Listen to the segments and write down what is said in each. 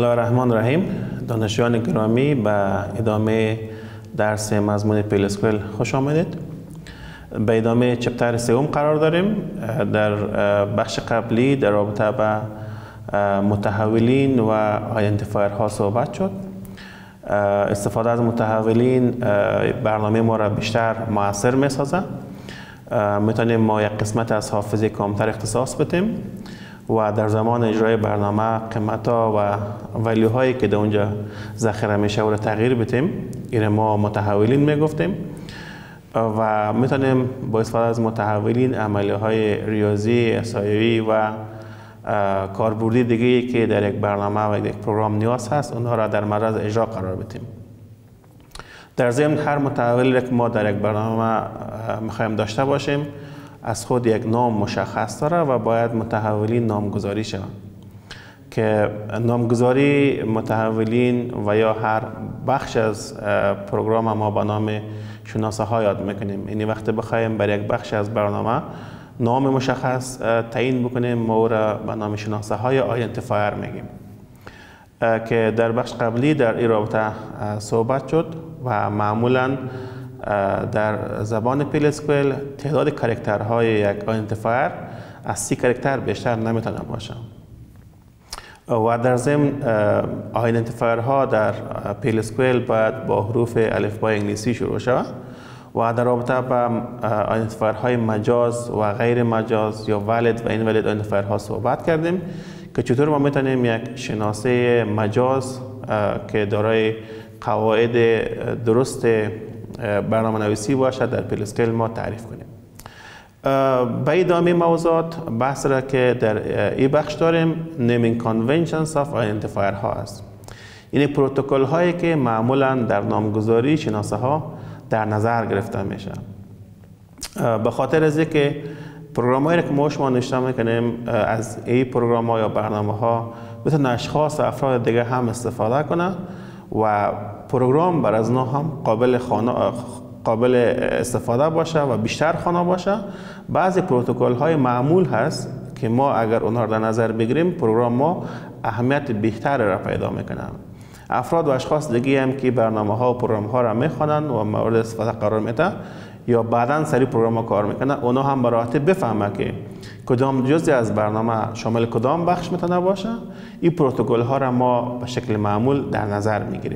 الله الرحمن الرحیم. دانشجویان گرامی به ادامه درس مضمون پیلسکویل خوش آمدید. به ادامه چپتر سوم قرار داریم. در بخش قبلی در رابطه با متحولین و آیدنتیفایرها صحبت شد. استفاده از متحولین برنامه ما را بیشتر مؤثر می سازه. میتونیم ما یک قسمت از حافظه کامتر اختصاص بدیم و در زمان اجرای برنامه قیمت‌ها و ولیوهایی که در اونجا ذخیره میشه و تغییر بدیم. این ما متحولین میگفتیم و میتونیم با استفاده از متحولین عملیه‌های ریاضی، احصایه‌ای و کاربردی دیگه‌ای که در یک برنامه و یک پروگرام نیاز هست اونها را در معرض اجرا قرار بدیم. در ضمن هر متحولی که ما در یک برنامه میخوایم داشته باشیم از خود یک نام مشخص داره و باید متحولین نامگذاری شود که نامگذاری متحولین و یا هر بخش از پروگرام ما به نام شناسه ها یاد میکنیم. یعنی وقتی بخوایم بر یک بخش از برنامه نام مشخص تعیین بکنیم ما او را به نام شناسه های آیدنتیفایر میگیم که در بخش قبلی در این رابطه صحبت شد و معمولا در زبان پیلسکویل تعداد کاراکترهای یک آیدنتیفایر از 30 کاراکتر بیشتر نمیتونه باشه و در ضمن آیدنتیفایرها در پیلسکویل باید با حروف الفبای انگلیسی شروع شود و در رابطه با آیدنتیفایرهای مجاز و غیر مجاز یا والید و این والید آیدنتیفایرها صحبت کردیم که چطور ما میتونیم یک شناسه مجاز که دارای قواعد درست برنامه نویسی باشد در پیلسکویل ما تعریف کنیم. به ادامه موضوعات بحث را که در این بخش داریم naming conventions of identifier ها است. این پروتکل هایی که معمولا در نامگذاری شناسه ها در نظر گرفته میشه. به خاطر از اینکه پروگرام هایی که ما شما نوشته میکنیم از این پروگرام ها یا برنامه ها میتونه اشخاص و افراد دیگه هم استفاده کنه و پروگرام بر از نوع هم قابل استفاده باشه و بیشتر خانه باشه. بعضی پروتکل های معمول هست که ما اگر اونها در نظر بگیریم پروگرام ما اهمیت بیشتر را پیدا میکنه. افراد و اشخاص دیگه هم که برنامه ها و پروگرام ها را میخوانند و مورد استفاده قرار میده یا بعداً سری پروگرام ها کار میکنه اونا هم به راحتی بفهمه که کدام جزئی از برنامه شامل کدام بخش میتونه باشه. این پروتکل ها را ما به شکل معمول در نظر میگیریم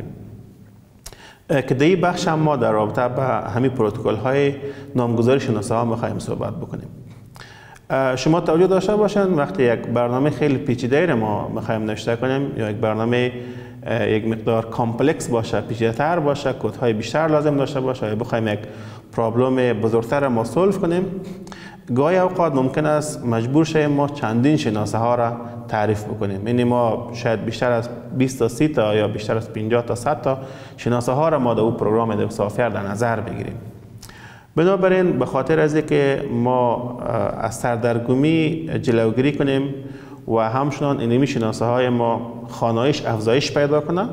که در این بخش هم ما در رابطه با همین پروتکل های نامگذاری شناسه ها میخوایم صحبت بکنیم. شما توجه داشته باشین وقتی یک برنامه خیلی پیچیده را ما میخوایم نوشته کنیم یا یک برنامه یک مقدار کامپلکس باشه، پیچیده‌تر باشه، کدهای بیشتر لازم داشته باشه یا بخوایم یک پرابلم بزرگتر ما سولو کنیم گاهی اوقات ممکن است مجبور شیم ما چندین شناسه ها را تعریف بکنیم. یعنی ما شاید بیشتر از 20 تا 30 تا یا بیشتر از 50 تا 100 تا شناسه ها را ما در اون پروگرام سافر در نظر بگیریم. بنابراین به خاطر از اینکه ما از سردرگمی جلوگیری کنیم و همچنان اینمی شناسه های ما خانایش افزایش پیدا کنه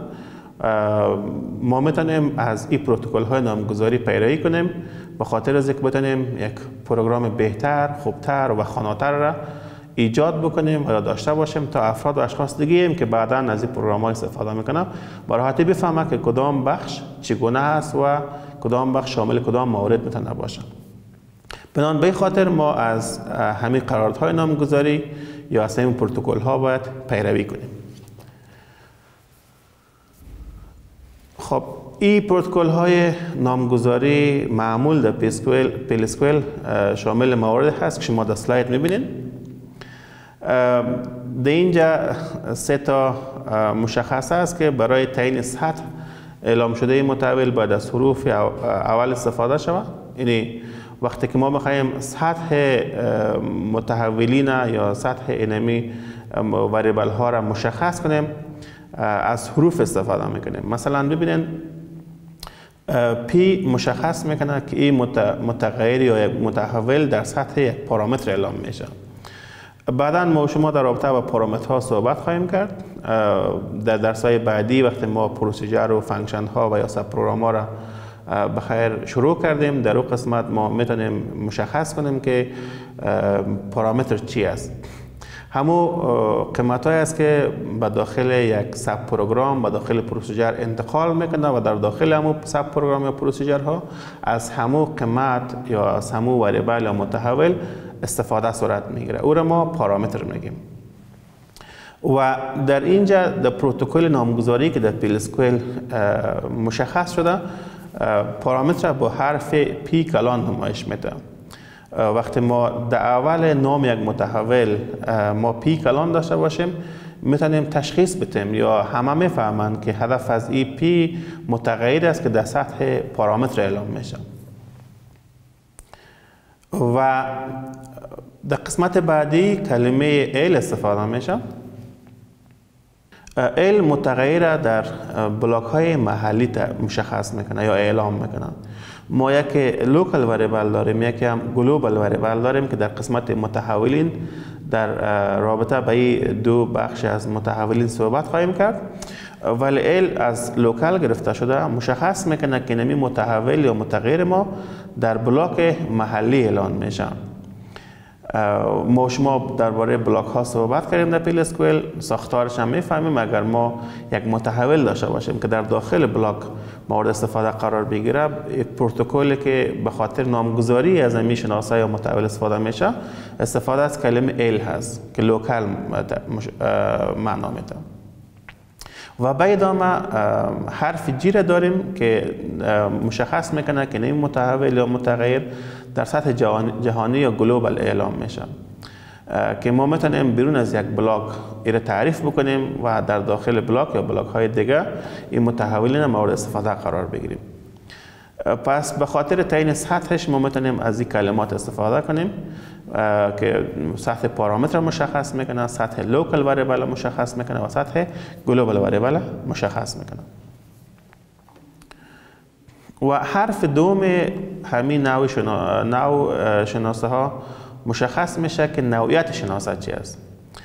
ما میتونیم از این پروتکل های نامگذاری پیروی کنیم به خاطر از اینکه بتونیم یک پروگرام بهتر، خوبتر و خاناتر را ایجاد بکنیم و داشته باشیم تا افراد و اشخاص دیگه هم که بعداً از این پروگرام ها استفاده میکنن با راحتی بفهمه که کدام بخش چگونه است و کدام بخش شامل کدام مورد میتونه باشه. بنابراین به خاطر ما از همین قراردادهای نامگذاری یا از همین پروتکل ها باید پیروی کنیم. خب این پروتکل های نامگذاری معمول در پیلسکویل شامل موارد هست که شما در سلاید میبینید. در اینجا 3 تا مشخص است که برای تعیین سطح اعلام شده متحول باید از حروف اول استفاده شود. یعنی وقتی که ما بخوایم سطح متحولین یا سطح اینمی وریبل ها را مشخص کنیم از حروف استفاده میکنیم. مثلا ببینید پی مشخص میکنه که این متغیر یا یک متحول در سطح یک پارامتر اعلام میشه. بعدا ما شما در رابطه با پارامترها صحبت خواهیم کرد در درس‌های بعدی وقتی ما پروسیجر و فانکشن ها و یا سب پروگرام ها را بخیر شروع کردیم. در اون قسمت ما میتونیم مشخص کنیم که پارامتر چی است. همو قیمت های است که به داخل یک سب پروگرام به داخل پروسیجر انتقال میکنه و در داخل همو سب پروگرام یا پروسیجر ها از همو قیمت یا از همو وریبل یا متحول استفاده صورت میگیره. او را ما پارامتر میگیم. و در اینجا در پروتکل نامگذاری که در PL/SQL مشخص شده، پارامتر با حرف پی کلان نمایش میده. وقتی ما در اول نام یک متحول ما پی کلان داشته باشیم، میتونیم تشخیص بدیم یا همه میفهمند که هدف از این پی متغیر است که در سطح پارامتر اعلام میشه. و در قسمت بعدی کلمه ال استفاده میشه. ال متغیر در بلاک های محلی مشخص میکنه یا اعلام میکنه. ما یک لوکال وریبل داریم، یک هم گلوبال وریبل داریم که در قسمت متحولین در رابطه به این دو بخش از متحولین صحبت خواهیم کرد. ولی ال از لوکال گرفته شده مشخص میکنه که نمی متحول یا متغیر ما در بلاک محلی اعلان میشه. ما شما درباره بلاک ها صحبت کردیم در PL/SQL، ساختارش هم میفهمیم. اگر ما یک متحول داشته باشیم که در داخل بلاک مورد استفاده قرار بگیره، یک پروتکلی که به خاطر نامگذاری از این شناسه یا متحول استفاده میشه، استفاده از کلمه ال هست که لوکال معنا میده. و به ادامه حرف جی را داریم که مشخص میکنه که این متحول یا متغیر در سطح جهانی یا گلوبال اعلام میشه، که ما میتونیم بیرون از یک بلاک ایره تعریف بکنیم و در داخل بلاک یا بلاک های دیگه این متحولین مورد استفاده قرار بگیریم. پس به خاطر تعیین سطحش ما میتونیم از این کلمات استفاده کنیم که سطح پارامتر مشخص میکنه، سطح لوکال وریبل مشخص میکنه و سطح گلوبال وریبل مشخص میکنه. و حرف دوم همین نوع شناسه ها مشخص میشه که نوعیت شناسه چی است.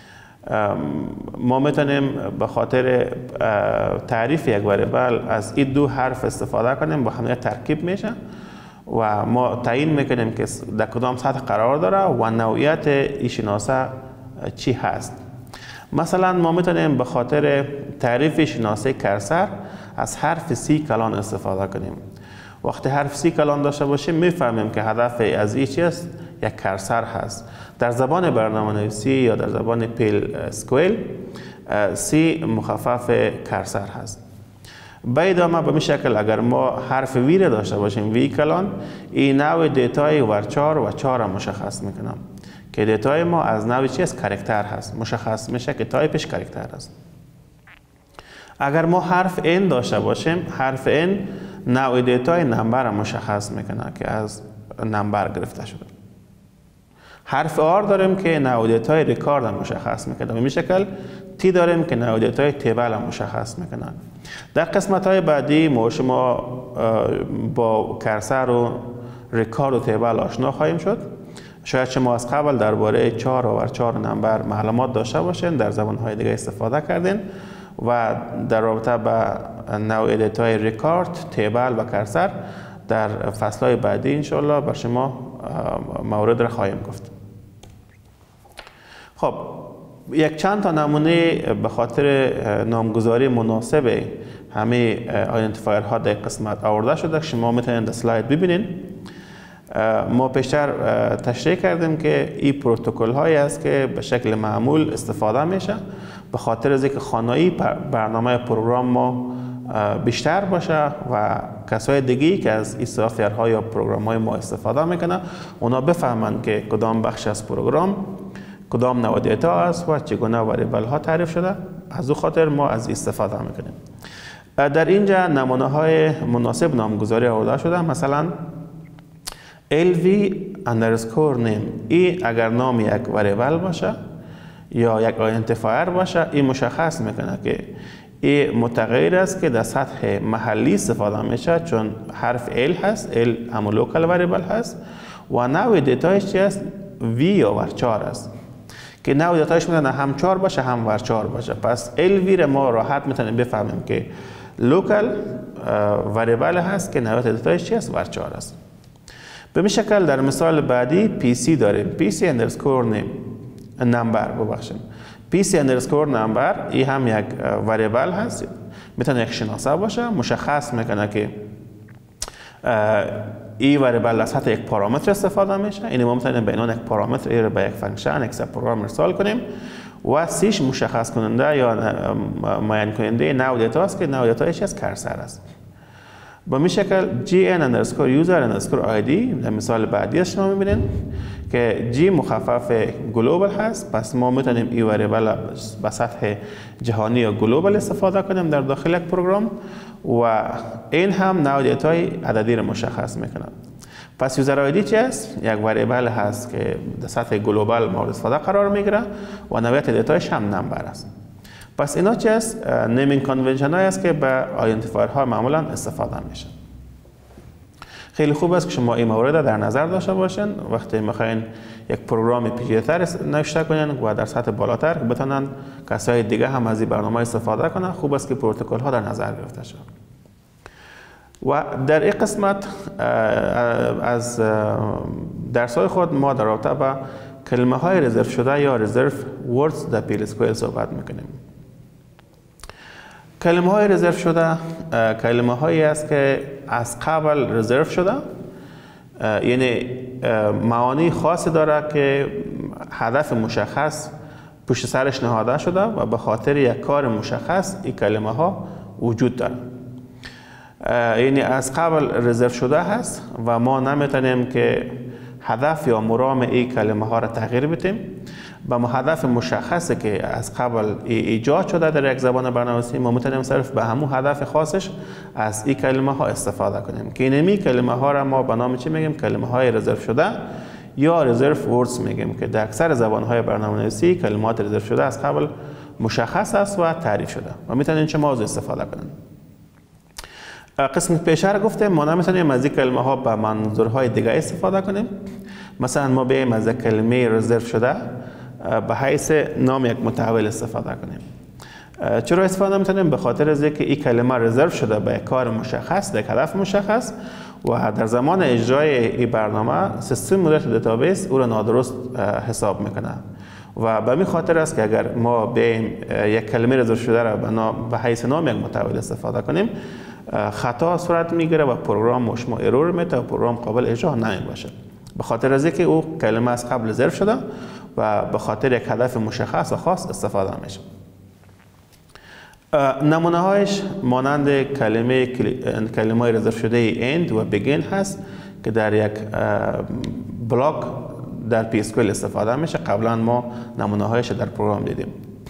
ما میتونیم به خاطر تعریف یک وریبل از این دو حرف استفاده کنیم، با هم ترکیب میشه و ما تعیین میکنیم که در کدام سطح قرار داره و نوعیت این شناسه چی هست. مثلا ما میتونیم به خاطر تعریف شناسه کرسر از حرف سی کلان استفاده کنیم. وقتی حرف سی کلان داشته باشیم میفهمیم که هدف از این چیست، یک کرسر هست. در زبان برنامه‌نویسی یا در زبان PL/SQL سی مخفف کرسر هست. به ادامه به این شکل اگر ما حرف وی را داشته باشیم، وی کلان، این نوع دیتای ورچار و چار مشخص میکنم که دیتای ما از نوع چیست، کاراکتر هست. مشخص میشه که تایپش کاراکتر است. اگر ما حرف n داشته باشیم، حرف n نوع دیتای نمبر مشخص میکنه که از نمبر گرفته شده. حرف r داریم که نوع دیتای ریکارد مشخص میکنه. به این شکل تی داریم که نوع دیتای تیبل مشخص میکنه. در قسمت های بعدی ما شما با کرسر و ریکارد و تیبل آشنا خواهیم شد. شاید شما از قبل درباره چار و ورچار نمبر معلومات داشته باشین، در زبان های دیگه استفاده کردین و در رابطه با نوع دیتای ریکارد، تیبل و کرسر در فصل های بعدی انشاءالله بر شما مورد را خواهیم گفت. خب یک چند تا نمونه به خاطر نامگذاری مناسب همه آیدنتیفایر ها در قسمت آورده شده، شما میتونید در اسلاید ببینید. ما پیشتر تشریح کردیم که این پروتکل هایی است که به شکل معمول استفاده میشه به خاطر از اینکه خانایی برنامه پروگرام ما بیشتر باشه و کسای دیگه‌ای که از این سافتورها یا پروگرام های ما استفاده میکنن اونا بفهمند که کدام بخش از پروگرام کدام نوع دیتا است و چگونه وریبل ها تعریف شده. از او خاطر ما از استفاده میکنیم. در اینجا نمونه های مناسب نامگذاری آورده شده. مثلا lv_name، این اگر نام یک وریبل باشه یا یک آیدنتیفایر باشه، این مشخص میکنه که این متغیر است که در سطح محلی استفاده میشه، چون حرف l هست، l همون لوکال وریبل هست و نوع دیتایش چی است، v یا ورچار است که نوع دیتایش میتونه هم چار باشه هم ورچار باشه. پس lv را ما راحت میتونیم بفهمیم که لوکال وریبل هست که نوع دیتایش چی است، ورچار است. به این شکل در مثال بعدی pc داریم، pc_name. نمبر ببخشیم PC اندرسکور نمبر این هم یک وریبل هست، میتونه یک شناسه باشه، مشخص میکنه که این وریبل از سطح یک پارامتر استفاده میشه. این ما میتونیم به عنوان یک پارامتر ای رو به یک فانکشن یک سب پروگرام ارسال کنیم و سیش مشخص کننده یا معین کننده نوع دیتا است که نوع دیتایش از کرسر است. با این شکل gn_user_id در مثال بعدی شما میبینید که G مخفف گلوبال هست، پس ما میتونیم این وریبل به سطح جهانی یا گلوبال استفاده کنیم در داخل یک پروگرام و این هم نوع دیتای عددی رو مشخص میکنه. پس یوزر آیدی چی است؟ یک وریبل هست که در سطح گلوبال مورد استفاده قرار میگیره و نوعیت دیتایش هم نمبر است. پس اینا چی است؟ نیمینگ کانونشن هایی است که به آیدنتیفایر ها معمولا استفاده میشه. خیلی خوب است که شما این مورد در نظر داشته باشین وقتی میخواین یک پروگرام پیچیده‌تر نوشته کنین و در سطح بالاتر بتونن کسای دیگه هم از این برنامه استفاده کنن. خوب است که پروتکل ها در نظر گرفته شود. و در این قسمت از درس‌های خود ما در رابطه با کلمه های رزرو شده یا رزرو وردز در PLSQL صحبت میکنیم. کلمه های رزرو شده کلمه هایی است که از قبل رزرو شده، یعنی معانی خاصی داره که هدف مشخص پشت سرش نهاده شده و به خاطر یک کار مشخص این کلمه ها وجود داره. یعنی از قبل رزرو شده هست و ما نمیتونیم که هدف یا مرام این کلمه ها را تغییر بدیم. با هدف مشخصی که از قبل ایجاد شده در یک زبان برنامه‌نویسی ما میتونیم صرف به همون هدف خاصش از این کلمه ها استفاده کنیم که اینمی کلمه ها را ما به نام چی میگیم؟ کلمه های رزرو شده یا رزرو وردز میگیم که در اکثر زبان های برنامه‌نویسی کلمات رزرو شده از قبل مشخص است و تعریف شده و میتونیم چه موضوع استفاده کنیم. قسم پیشتر گفتم ما نمیتونیم از این کلمه ها به منظورهای دیگه استفاده کنیم. مثلا ما بیایم از کلمه رزرو شده به حیث نام یک متحول استفاده کنیم. چرا استفاده نمیتونیم؟ به خاطر از اینکه این کلمه رزرو شده به یک کار مشخص، یک هدف مشخص و در زمان اجرای این برنامه سیستم مدیریت دیتابیس او را نادرست حساب میکنه و به این خاطر است که اگر ما بیایم یک کلمه رزرو شده را به حیث نام یک متحول استفاده کنیم خطا صورت میگیره و پروگرام شما ایرور میده و پروگرام قابل اجرا نمیباشه. به خاطر از اینکه او کلمه از قبل رزرو شده و به خاطر یک هدف مشخص و خاص استفاده میشه. نمونه هایش مانند کلمه رزرو شده end و begin هست که در یک بلاک در PSQL استفاده میشه. قبلا ما نمونه هایش در پروگرام دیدیم.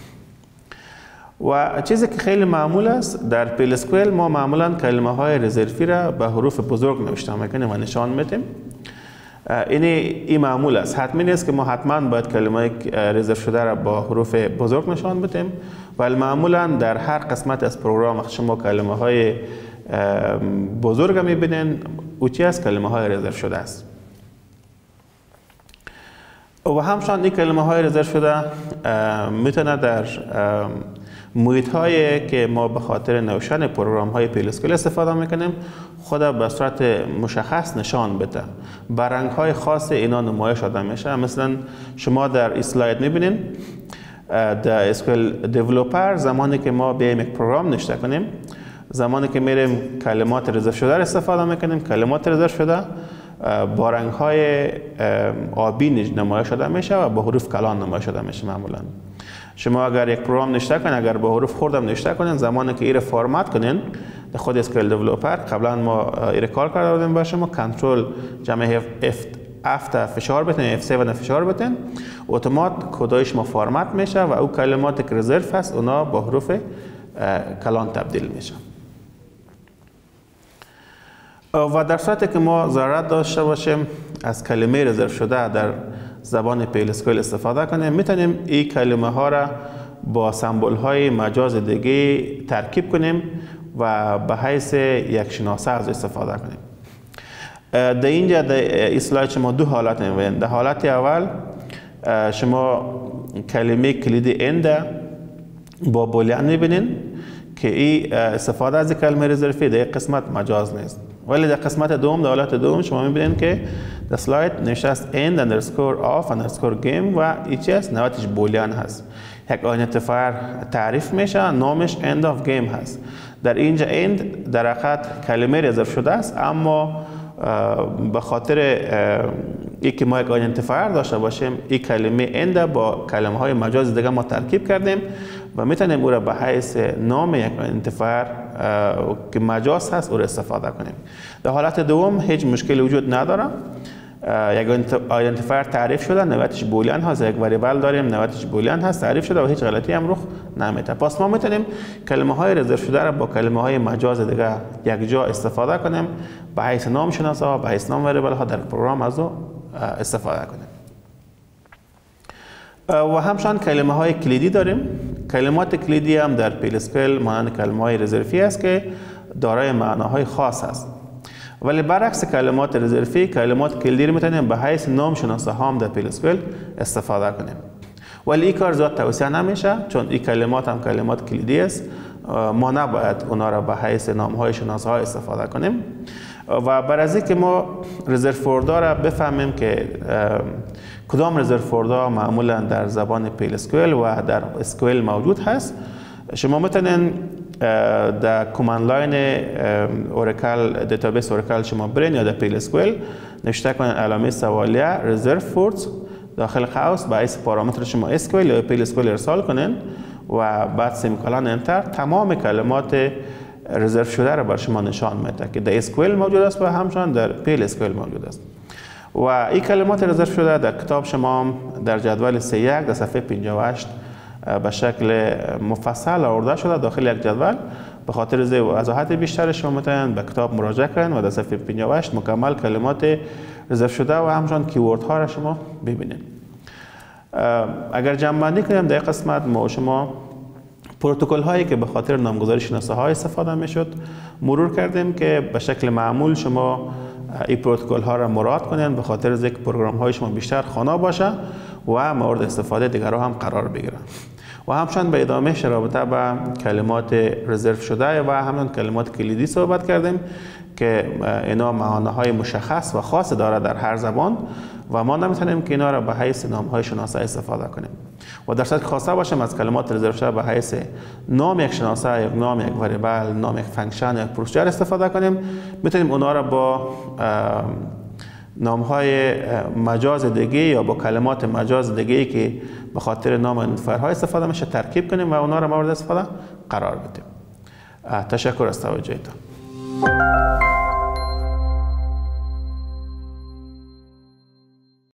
و چیزی که خیلی معمول است در PLSQL ما معمولا کلمه های رزروی را به حروف بزرگ نوشته میکنیم و نشان میدیم. این معمول است. حتمی نیست که ما حتما باید کلمه رزرو شده را با حروف بزرگ نشان بدیم، ولی معمولا در هر قسمت از پروگرام وقتی شما کلمه های بزرگ میبینین او چی است؟ کلمه های رزرو شده است. و همچنین این کلمه های رزرو شده میتونه در محیط هایی که ما به خاطر نوشتن پروگرام های PLSQL استفاده میکنیم خود به صورت مشخص نشان بده. با رنگ های خاص اینا نمایش داده میشه. مثلا شما در اسلاید میبینین در SQL دیولپر زمانی که ما بیایم یک پروگرام نوشته کنیم، زمانی که میریم کلمات رزرو شده را استفاده میکنیم، کلمات رزرو شده با رنگ های آبی نمایش داده میشه و با حروف کلان نمایش داده میشه. معمولا شما اگر یک پروگرام نوشته کنین، اگر با حروف خردم نوشته کنین، زمانی که ایره فرمت کنین در خود SQL دیولپر قبلا ما ایره کار کرده بودیم با شما کنترل جمع F فشار بتین، F7 فشار بتین، اتومات کدایش ما فرمت میشه و او کلماتی که رزرو هست اونا با حروف کلان تبدیل میشه. و در صورتی که ما ضرورت داشته باشیم از کلمه رزرو شده در زبان PLSQL استفاده کنیم، میتونیم این کلمه ها را با سمبول های مجاز دیگه ترکیب کنیم و به حیث یک شناسه از استفاده کنیم. در اینجا در اسلاید شما دو حالت میبینید. در حالت اول شما کلمه کلید اند با بولیان میبینید که این استفاده از کلمه رزروی در قسمت مجاز نیست ولی در قسمت دوم، در حالت دوم شما میبینید که در سلاید نوشته است end underscore of underscore game و ایچ است نواتش بولیان هست. یک آیدنتیفایر تعریف میشه، نامش end of game هست. در اینجا end در حقیقت کلمه رزرو شده است، اما به خاطر اینکه ما یک آیدنتیفایر داشته باشیم، این کلمه end با کلمه های مجاز دیگه ما ترکیب کردیم و میتونیم او را به حیث نام یک آیدنتیفایر که مجاز هست او را استفاده کنیم. در حالت دوم هیچ مشکلی وجود نداره. یک آیدنتیفایر تعریف شده، نواتش بولیان هست، یک وریبل داریم نواتش بولیان هست، تعریف شده و هیچ غلطی هم رخ نمیده. پس ما میتونیم کلمه های رزرو شده را با کلمه های مجاز دیگه یک جا استفاده کنیم، به حیث نام شناسه ها، به حیث نام وریبل ها در پروگرام از او استفاده کنیم. و همچنین کلمه های کلیدی داریم. کلمات کلیدی هم در پیلسکویل مانند کلمه های رزروی است که دارای معناهای خاص است. ولی برعکس کلمات رزروی، کلمات کلیدی رو میتونیم به حیث نام شناسه ها هم در پیلسکویل استفاده کنیم. ولی این کار زیاد توصیه نمیشه، چون این کلمات هم کلمات کلیدی است. ما نباید اونا را به حیث نام های شناسه ها استفاده کنیم. و برای از اینکه ما رزرفوردها را بفهمیم که کدام رزرفوردها معمولا در زبان پیلسکویل و در اسکویل موجود هست، شما میتونین در کماند لاین اوراکل دیتابیس اوراکل شما برین یا در پیلسکویل نوشته کنین علامه سوالیه رزرفوردز داخل قوس به حیث پارامتر شما اسکویل یا پیلسکویل ارسال کنین و بعد سیمیکولن انتر تمام کلمات رزرو شده را بر شما نشان میده که در اسکویل موجود است و همچنان در پیلسکویل موجود است. و این کلمات رزرو شده در کتاب شما در جدول 3.1 در صفحه 58 به شکل مفصل آورده شده داخل یک جدول. به خاطر وضاحت بیشتر شما میتونید به کتاب مراجعه کنید و در صفحه 58 مکمل کلمات رزرو شده و همچنان کیورد ها را شما ببینید. اگر جمع کنیم در قسمت ما شما پروتکل هایی که به خاطر نامگذاری شناسه ها استفاده میشد مرور کردیم که به شکل معمول شما این پروتکل ها را مراعات کنید به خاطر اینکه پروگرام های شما بیشتر خوانا باشه و مورد استفاده دیگر هم قرار بگیرن. و همچنین به ادامه رابطه به کلمات رزرو شده و همچنین کلمات کلیدی صحبت کردیم که اینا معناهای مشخص و خاص داره در هر زبان و ما نمیتونیم که اینا را به حیث نام‌های شناسه استفاده کنیم. و در صورت خواسته باشیم از کلمات رزرو شده به حیث نام یک شناسه، یک نام یک وریبل، نام یک فانکشن، یک پروسیجر استفاده کنیم، میتونیم اونا را با نام‌های مجاز دیگه یا با کلمات مجاز دیگه که به خاطر نام آیدنتیفایرها استفاده میشه ترکیب کنیم و اونا را مورد استفاده قرار بدیم. تشکر از توجهتان.